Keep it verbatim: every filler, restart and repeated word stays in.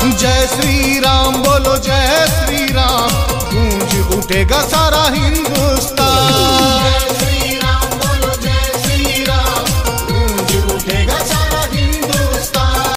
जय श्री राम बोलो जय श्री राम, गूंज उठेगा सारा हिंदुस्तान।